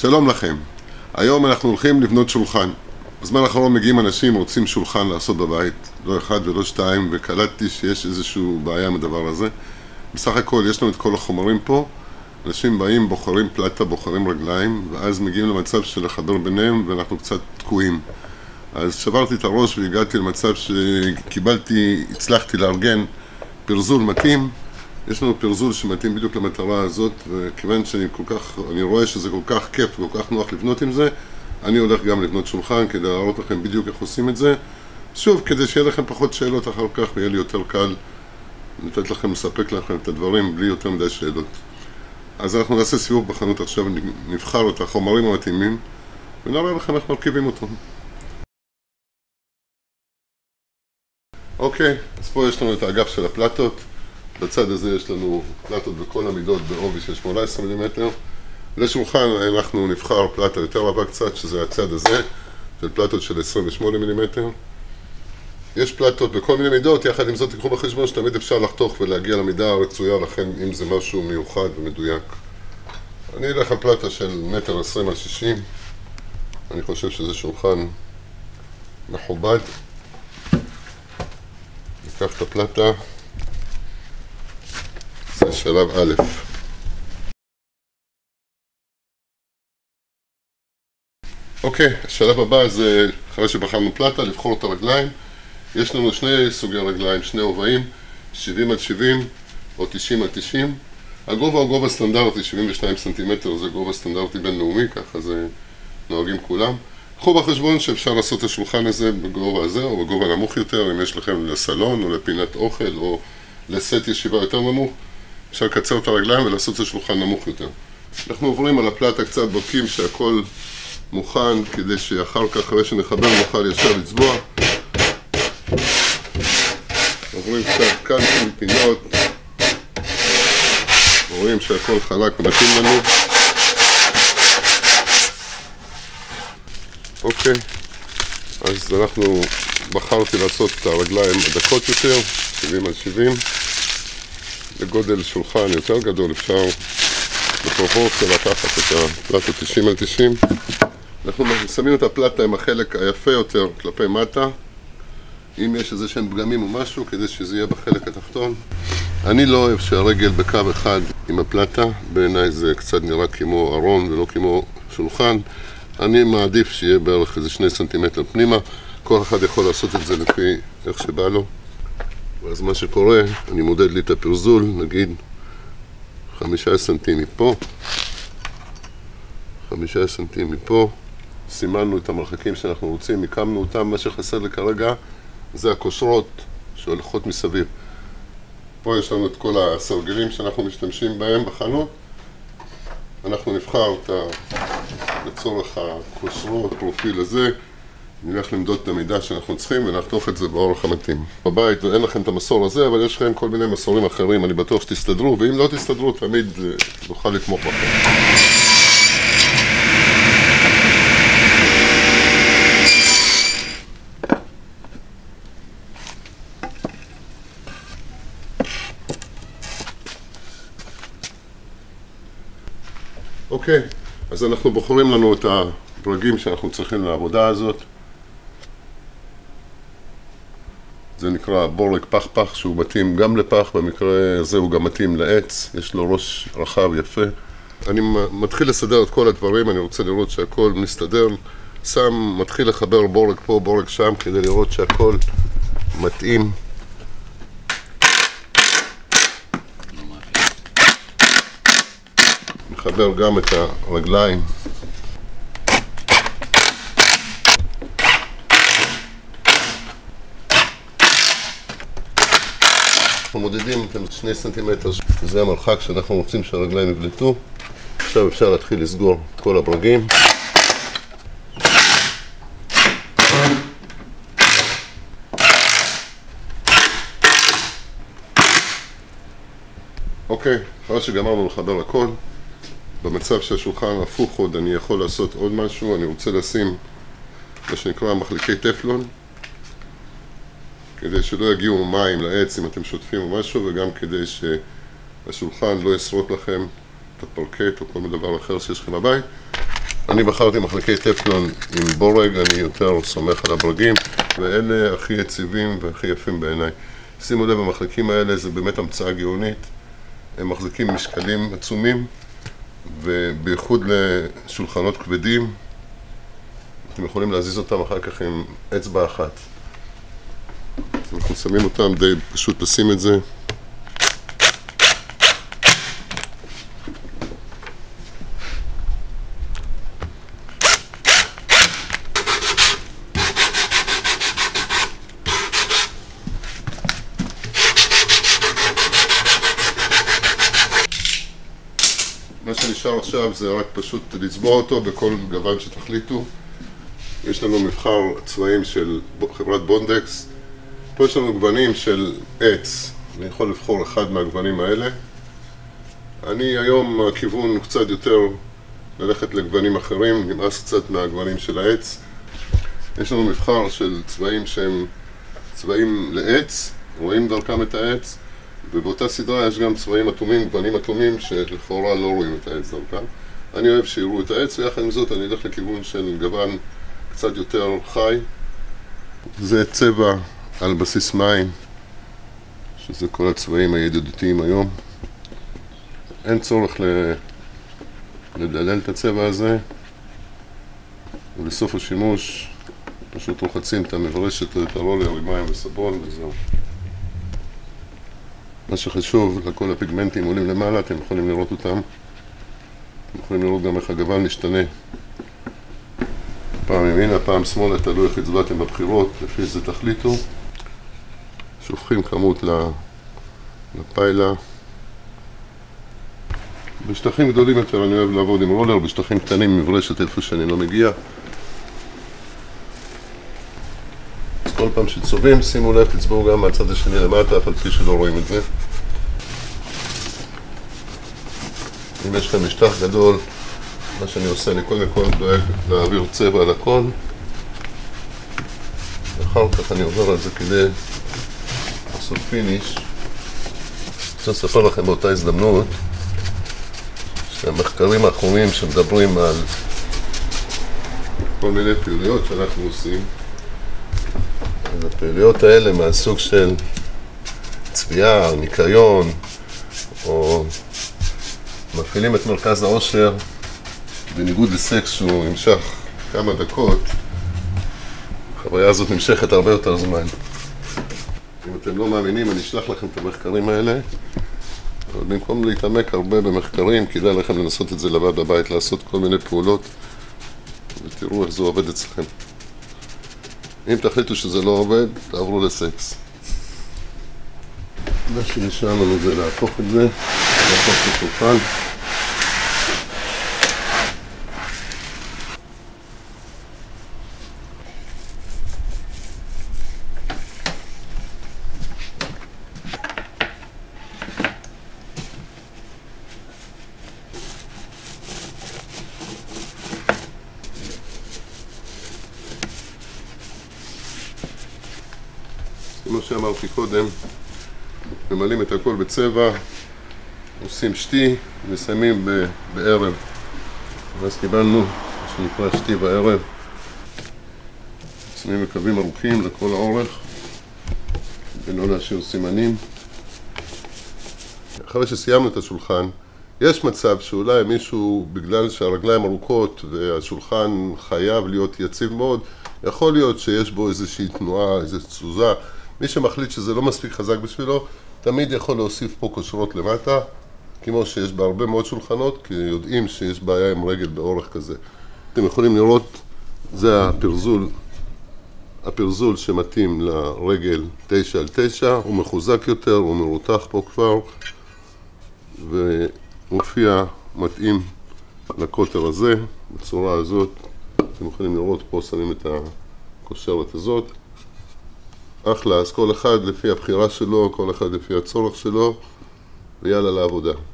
שלום לכם. היום אנחנו הולכים לבנות שולחן. בזמן האחרון מגיעים אנשים רוצים שולחן לעשות בבית, לא אחד ולא שתיים, וקלטתי שיש איזושהי בעיה עם הדבר הזה. בסך הכל יש לנו את כל החומרים פה, אנשים באים, בוחרים פלטה, בוחרים רגליים, ואז מגיעים למצב של לחבר ביניהם ואנחנו קצת תקועים. אז שברתי את הראש והגעתי למצב הצלחתי לארגן פרזול מתאים. יש לנו פרזול שמתאים בדיוק למטרה הזאת, וכיוון אני רואה שזה כל כך כיף וכל כך נוח לבנות עם זה, אני הולך גם לבנות שולחן כדי להראות לכם בדיוק איך עושים את זה. שוב, כדי שיהיה לכם פחות שאלות אחר כך ויהיה לי יותר קל לתת לכם, לספק לכם את הדברים בלי יותר מדי שאלות. אז אנחנו נעשה סיבוב בחנות עכשיו, נבחר את החומרים המתאימים ונראה לכם איך מרכיבים אותו. אוקיי, אז פה יש לנו את האגף של הפלטות. בצד הזה יש לנו פלטות בכל המידות בעובי של 18 מילימטר. לשולחן אנחנו נבחר פלטה יותר רבה קצת, שזה הצד הזה, של פלטות של 28 מילימטר. יש פלטות בכל מיני מידות, יחד עם זאת תיקחו בחשבון שתמיד אפשר לחתוך ולהגיע למידה הרצויה לכם אם זה משהו מיוחד ומדויק. אני אלך על פלטה של 1.20 על 60. אני חושב שזה שולחן מכובד. ניקח את הפלטה. זה שלב א'. אוקיי, השלב הבא זה אחרי שבחרנו פלטה, לבחור את הרגליים. יש לנו שני סוגי רגליים, שני הובעים, 70 על 70 או 90 על 90. הגובה הוא גובה סטנדרטי, 72 סנטימטר, זה גובה סטנדרטי בינלאומי, ככה זה נוהגים כולם. קחו בחשבון שאפשר לעשות את השולחן הזה בגובה הזה או בגובה נמוך יותר, אם יש לכם לסלון או לפינת אוכל או לסט ישיבה יותר נמוך. אפשר לקצר את הרגליים ולעשות את השולחן נמוך יותר. אנחנו עוברים על הפלטה קצת, בודקים שהכל מוכן כדי שאחר כך, אחרי שנחבר, נוכל ישר לצבוע. עוברים קצת קאנטים, פינות. רואים שהכל חלק ומתאים לנו. אוקיי, אז בחרתי לעשות את הרגליים הדקות יותר, 70 על 70. לגודל שולחן יותר גדול אפשר בפרופורציה לקחת את הפלטה 90 על 90. אנחנו שמים את הפלטה עם החלק היפה יותר כלפי מטה, אם יש איזה שהם פגמים או משהו, כדי שזה יהיה בחלק התחתון. אני לא אוהב שהרגל בקו אחד עם הפלטה, בעיניי זה קצת נראה כמו ארון ולא כמו שולחן. אני מעדיף שיהיה בערך איזה 2 סנטימטר פנימה, כל אחד יכול לעשות את זה לפי איך שבא לו. אז מה שקורה, אני מודד לי את הפרזול, נגיד 5 סנטים מפה, 5 סנטים מפה, סימנו את המרחקים שאנחנו רוצים, מיקמנו אותם. מה שחסר לי כרגע זה הקושרות שהולכות מסביב. פה יש לנו את כל הסרגלים שאנחנו משתמשים בהם בחנות. אנחנו נבחר לצורך הקושרות, פרופיל הזה, נלך למדוד את המידה שאנחנו צריכים ונחתוך את זה באורך המתאים. בבית אין לכם את המסור הזה, אבל יש לכם כל מיני מסורים אחרים, אני בטוח שתסתדרו, ואם לא תסתדרו תמיד נוכל לתמוך בכם. אוקיי, אז אנחנו בוחרים לנו את הברגים שאנחנו צריכים לעבודה הזאת. זה נקרא בורג פח-פח, שהוא מתאים גם לפח, במקרה הזה הוא גם מתאים לעץ, יש לו ראש רחב יפה. אני מתחיל לסדר את כל הדברים, אני רוצה לראות שהכל מסתדר. מתחיל לחבר בורג פה, בורג שם, כדי לראות שהכל מתאים. נחבר גם את הרגליים. אנחנו מודדים את 2 סנטימטר, זה המרחק שאנחנו רוצים שהרגליים יבלטו. עכשיו אפשר להתחיל לסגור את כל הברגים. אוקיי, אחרי שגמרנו לחבר הכל, במצב שהשולחן הפוך עוד אני יכול לעשות עוד משהו. אני רוצה לשים מה שנקרא מחליקי טפלון, כדי שלא יגיעו מים לעץ אם אתם שוטפים או משהו, וגם כדי שהשולחן לא ישרוק לכם את הפרקט או כל דבר אחר שיש לכם בבית. אני בחרתי מחלקי טפלון עם בורג, אני יותר סומך על הברגים, ואלה הכי יציבים והכי יפים בעיניי. שימו לב, המחלקים האלה זה באמת המצאה גאונית. הם מחזיקים משקלים עצומים, ובייחוד לשולחנות כבדים, אתם יכולים להזיז אותם אחר כך עם אצבע אחת. אנחנו שמים אותם, די פשוט לשים את זה. מה שנשאר עכשיו זה רק פשוט לצבוע אותו בכל גוון שתחליטו. יש לנו מבחר צבעים של חברת בונדקס. פה יש לנו גוונים של עץ, אני יכול לבחור אחד מהגוונים האלה. אני היום הכיוון קצת יותר ללכת לגוונים אחרים, נמאס קצת מהגוונים של העץ. יש לנו מבחר של צבעים שהם צבעים לעץ, רואים דרכם את העץ, ובאותה סדרה יש גם צבעים אטומים, גוונים אטומים שלכאורה לא רואים את העץ דרכם. אני אוהב שיראו את העץ, ויחד עם זאת אני אלך לכיוון של גוון קצת יותר חי. זה צבע על בסיס מים, שזה כל הצבעים הידידותיים היום. אין צורך לדלל את הצבע הזה, ובסוף השימוש פשוט רוחצים את המברשת או את הרולר עם מים וסבון וזהו. מה שחשוב, לכל הפיגמנטים עולים למעלה, אתם יכולים לראות אותם. אתם יכולים לראות גם איך הגוון משתנה. פעם ימינה, פעם שמאלה, תלוי איך הצבעתם בבחירות, לפי זה תחליטו. שופכים כמות לפיילה. בשטחים גדולים יותר אני אוהב לעבוד עם רולר, בשטחים קטנים מברשת איפה שאני לא מגיע. אז כל פעם שצובעים, שימו לב, תצבעו גם מהצד השני למטה, אף על פי שלא רואים את זה. אם יש לכם משטח גדול, מה שאני עושה, אני קודם כל דואג להעביר צבע על הכל. ואחר כך אני עובר על זה כדי לעשות פיניש. אני רוצה לספר לכם באותה הזדמנות שהמחקרים האחרונים שמדברים על כל מיני פעילויות שאנחנו עושים, אז הפעילויות האלה מהסוג של צביעה, ניקיון, או מפעילים את מרכז העושר בניגוד לסקס שהוא נמשך כמה דקות, החוויה הזאת נמשכת הרבה יותר זמן. אם אתם לא מאמינים, אני אשלח לכם את המחקרים האלה, אבל במקום להתעמק הרבה במחקרים, כדאי לכם לנסות את זה לבד בבית, לעשות כל מיני פעולות, ותראו איך זה עובד אצלכם. אם תחליטו שזה לא עובד, תעברו לסקס. מה שנשאר לנו זה להפוך את זה, להפוך את השולחן. כמו שאמרתי קודם, ממלאים את הכל בצבע, עושים שתי, מסיימים בערב. ואז קיבלנו מה שנקרא שתי בערב. שמים מקווים ארוכים לכל האורך, ולא להשאיר סימנים. אחרי שסיימנו את השולחן, יש מצב שאולי מישהו, בגלל שהרגליים ארוכות והשולחן חייב להיות יציב מאוד, יכול להיות שיש בו איזושהי תנועה, איזו תזוזה. מי שמחליט שזה לא מספיק חזק בשבילו, תמיד יכול להוסיף פה קושרות למטה, כמו שיש בהרבה מאוד שולחנות, כי יודעים שיש בעיה עם רגל באורך כזה. אתם יכולים לראות, זה הפרזול שמתאים לרגל 9x9, הוא מחוזק יותר, הוא מרותח פה כבר, ומופיע מתאים לקוטר הזה, בצורה הזאת. אתם יכולים לראות פה, שמים את הקושרת הזאת. אחלה, אז כל אחד לפי הבחירה שלו, כל אחד לפי הצורך שלו, ויאללה לעבודה.